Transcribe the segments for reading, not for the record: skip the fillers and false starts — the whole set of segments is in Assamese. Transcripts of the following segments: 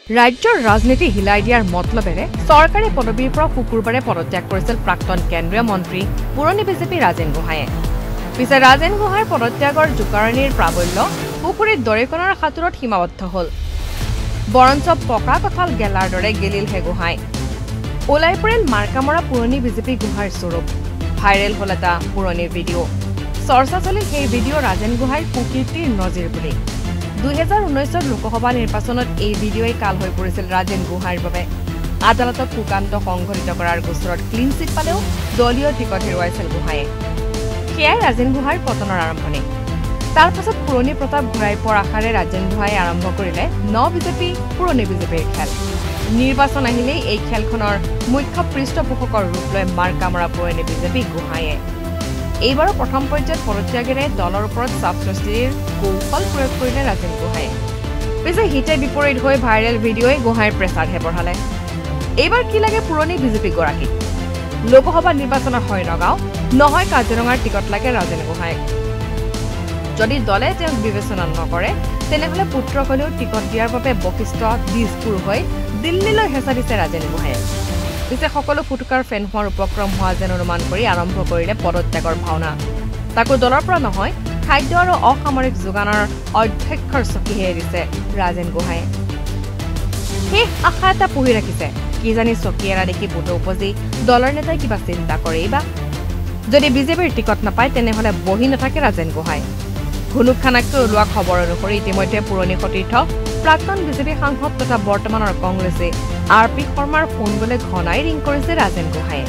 ৰাজ্যৰ ৰাজনীতি হিলাই দিয়াৰ মতলবেৰে চৰকাৰী পদবীৰ পৰা শুকুৰবাৰে পদত্যাগ কৰিছিল প্ৰাক্তন কেন্দ্ৰীয় মন্ত্ৰী পুৰণি বিজেপি ৰাজেন গোহাঁয়ে। পিছে ৰাজেন গোহাঁইৰ পদত্যাগৰ জোকাৰণিৰ প্ৰাবল্য পুখুৰীত দৰিকণাৰ খাতুৰত সীমাবদ্ধ হ'ল। বৰঞ্চ পকা কঁঠাল গেলাৰ দৰে গেলিল হে গোহাঁই। ওলাই পৰিল মাৰ্কামৰা পুৰণি বিজেপি গোহাঁইৰ স্বৰূপ। ভাইৰেল হ'ল এটা পুৰণি ভিডিঅ'। চৰ্চা চলিল সেই ভিডিঅ' ৰাজেন গোহাঁইৰ কুকীৰ্তিৰ নজিৰ বুলি। 2019 লোকসভা নিৰ্বাচনত এই ভিডিঅ'ই কাল হৈ পৰিছিল ৰাজেন গোহাঁইৰ বাবে। আদালতত কুকান্ত সংঘটিত কৰাৰ গোচৰত ক্লিন চিট পালেও দলীয় টিকট হেৰুৱাইছিল গোহাঁইয়ে। সেয়াই ৰাজেন গোহাঁইৰ পতনৰ আৰম্ভণি। তাৰ পাছত পুৰণি প্ৰতাপ ঘূৰাই পোৱাৰ আশাৰে ৰাজেন গোহাঁইয়ে আৰম্ভ কৰিলে ন বিজেপি পুৰণি বিজেপিৰ খেল। নিৰ্বাচন আহিলেই এই খেলখনৰ মুখ্য পৃষ্ঠপোষকৰ ৰূপ লয় মাৰ্কামৰা পুৰণি বিজেপি গোহাঁইয়ে। এইবাৰো প্ৰথম পৰ্যায়ত পদত্যাগেৰে দলৰ ওপৰত চাপ সৃষ্টিৰ কৌশল প্ৰয়োগ কৰিলে ৰাজেন গোহাঁইয়ে। পিছে হিতে বিপৰীত হৈ ভাইৰেল ভিডিঅ'ই গোহাঁইৰ প্ৰেছাৰহে বঢ়ালে। এইবাৰ কি লাগে পুৰণি বিজেপি গৰাকীক? লোকসভা নিৰ্বাচনত হয় নগাঁও, নহয় কাজিৰঙাৰ টিকট লাগে ৰাজেন গোহাঁইক। যদি দলে তেওঁক বিবেচনা নকৰে তেনেহলে পুত্ৰকলেও টিকট দিয়াৰ বাবে বশিষ্ঠ দিছপুৰ হৈ দিল্লীলৈ হেঁচা দিছে ৰাজেন গোহাঁইয়ে। পিছে সকলো ফুটুকাৰ ফেন হোৱাৰ উপক্ৰম হোৱা যেন অনুমান কৰি আৰম্ভ কৰিলে পদত্যাগৰ ভাওনা। তাকো দলৰ পৰা নহয়, খাদ্য আৰু অসামৰিক যোগানৰ অধ্যক্ষৰ চকীহে এৰিছে ৰাজেন গোহাঁইয়ে। শেষ আশা এটা পুহি ৰাখিছে, কি জানি চকী এৰা দেখি বুটো উপজি দলৰ নেতাই কিবা চিন্তা কৰেই বা। যদি বিজেপিৰ টিকট নাপায় তেনেহলে বহি নাথাকে ৰাজেন গোহাঁই। ঘুনুক খানাককৈ ওলোৱা খবৰ অনুসৰি ইতিমধ্যে পুৰণি সতীৰ্থ প্ৰাক্তন বিজেপি সাংসদ তথা বৰ্তমানৰ কংগ্ৰেছে RP শৰ্মাৰ ফোন বোলে ঘনাই ৰিং কৰিছে ৰাজেন গোহাঁইয়ে।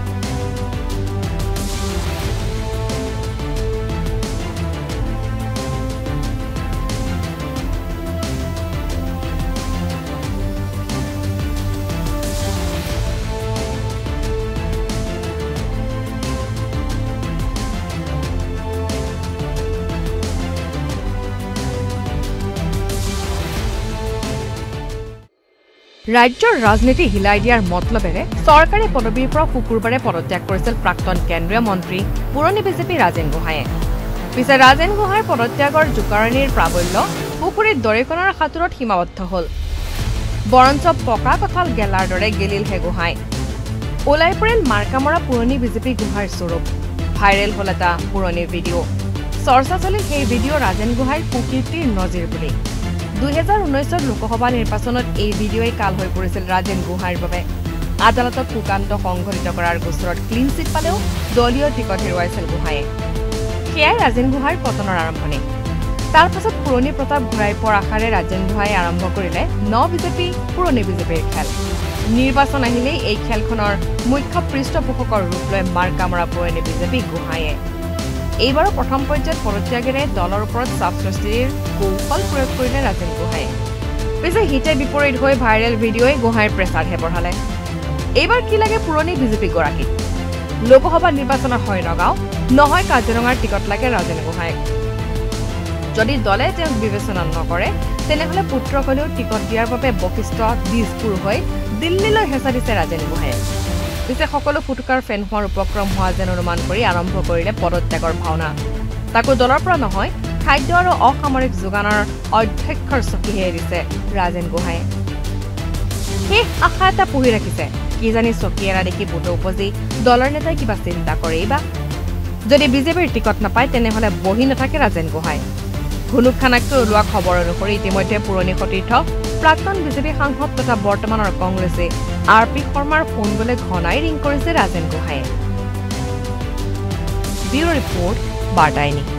ৰাজ্যৰ ৰাজনীতি হিলাই দিয়াৰ মতলবেৰে চৰকাৰী পদবীৰ পৰা শুকুৰবাৰে পদত্যাগ কৰিছিল প্ৰাক্তন কেন্দ্ৰীয় মন্ত্ৰী পুৰণি বিজেপি ৰাজেন গোহাঁইয়ে। পিছে ৰাজেন গোহাঁইৰ পদত্যাগৰ জোকাৰণিৰ প্ৰাবল্য পুখুৰীত দৰিকণাৰ খাতুৰত সীমাবদ্ধ হ'ল। বৰঞ্চ পকা কঁঠাল গেলাৰ দৰে গেলিল হে গোহাঁই। ওলাই পৰিল মাৰ্কামৰা পুৰণি বিজেপি গোহাঁইৰ স্বৰূপ। ভাইৰেল হ'ল এটা পুৰণি ভিডিঅ'। চৰ্চা চলিল সেই ভিডিঅ' ৰাজেন গোহাঁইৰ কুকীৰ্তিৰ নজিৰ বুলি। 2019 লোকসভা নিৰ্বাচনত এই ভিডিঅ'ই কাল হৈ পৰিছিল ৰাজেন গোহাঁইৰ বাবে। আদালতত কুকান্ত সংঘটিত কৰাৰ গোচৰত ক্লিন চিট পালেও দলীয় টিকট হেৰুৱাইছিল গোহাঁইয়ে। সেয়াই ৰাজেন গোহাঁইৰ পতনৰ আৰম্ভণি। তাৰ পাছত পুৰণি প্ৰতাপ ঘূৰাই পোৱাৰ আশাৰে ৰাজেন গোহাঁইয়ে আৰম্ভ কৰিলে ন বিজেপি পুৰণি বিজেপিৰ খেল। নিৰ্বাচন আহিলেই এই খেলখনৰ মুখ্য পৃষ্ঠপোষকৰ ৰূপ লয় মাৰ্কামৰা পুৰণি বিজেপি গোহাঁইয়ে। এইবাৰো প্ৰথম পৰ্যায়ত পদত্যাগেৰে দলৰ ওপৰত চাপ সৃষ্টিৰ কৌশল প্ৰয়োগ কৰিলে ৰাজেন গোহাঁইয়ে। পিছে হিতে বিপৰীত হৈ ভাইৰেল ভিডিঅ'ই গোহাঁইৰ প্ৰেছাৰহে বঢ়ালে। এইবাৰ কি লাগে পুৰণি বিজেপি গৰাকীক? লোকসভা নিৰ্বাচনত হয় নগাঁও, নহয় কাজিৰঙাৰ টিকট লাগে ৰাজেন গোহাঁইক। যদি দলে তেওঁক বিবেচনা নকৰে তেনেহলে পুত্ৰকলেও টিকট দিয়াৰ বাবে বশিষ্ঠ দিছপুৰ হৈ দিল্লীলৈ হেঁচা দিছে ৰাজেন গোহাঁইয়ে। পিছে সকলো ফুটুকাৰ ফেন হোৱাৰ উপক্ৰম হোৱা যেন অনুমান কৰি আৰম্ভ কৰিলে পদত্যাগৰ ভাওনা। তাকো দলৰ পৰা নহয়, খাদ্য আৰু অসামৰিক যোগানৰ অধ্যক্ষৰ চকীহে এৰিছে ৰাজেন গোহাঁইয়ে। শেষ আশা এটা পুহি ৰাখিছে, কি জানি চকী এৰা দেখি বুটো উপজি দলৰ নেতাই কিবা চিন্তা কৰেই বা। যদি বিজেপিৰ টিকট নাপায় তেনেহলে বহি নাথাকে ৰাজেন গোহাঁই। ঘুনুক খানাককৈ ওলোৱা খবৰ অনুসৰি ইতিমধ্যে পুৰণি সতীৰ্থ প্ৰাক্তন বিজেপি সাংসদ তথা বৰ্তমানৰ কংগ্ৰেছে RP শৰ্মাৰ ফোন বোলে ঘনাই ৰিং কৰিছে ৰাজেন গোহাঁইয়ে। ব্যুৰ ৰিপৰ্ট, বাৰ্তা।